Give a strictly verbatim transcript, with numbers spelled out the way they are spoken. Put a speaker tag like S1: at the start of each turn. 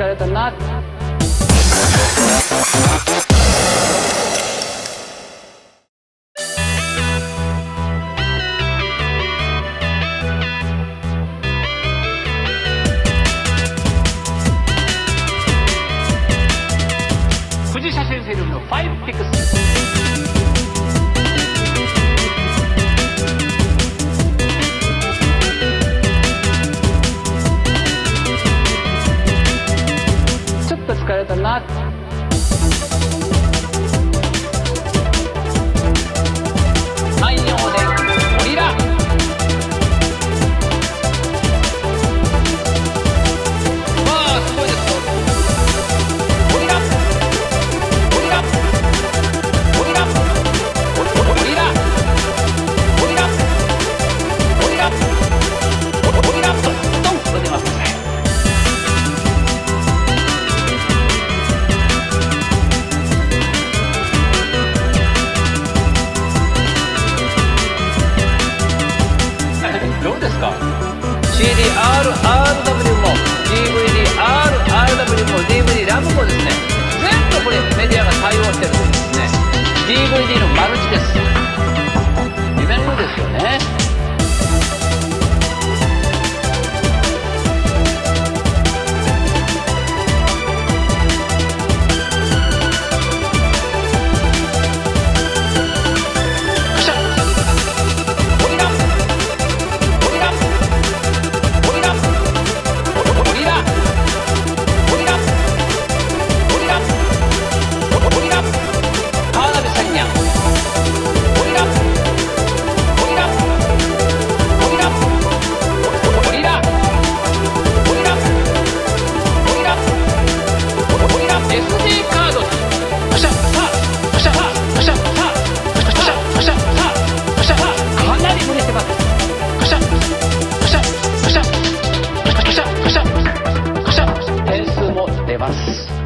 S1: 疲れたな。富士写真フィルムのファイブピクス。ちょっと疲れたな。汎用でゴリラ。どうですか？ シーディーアールアールダブリュー も ディーブイディーアールアールダブリュー も ディーブイディー ラムもですね、全部これメディアが対応してるんですね。 ディーブイディー のマルチです。夢のようですよね。点数も出ます。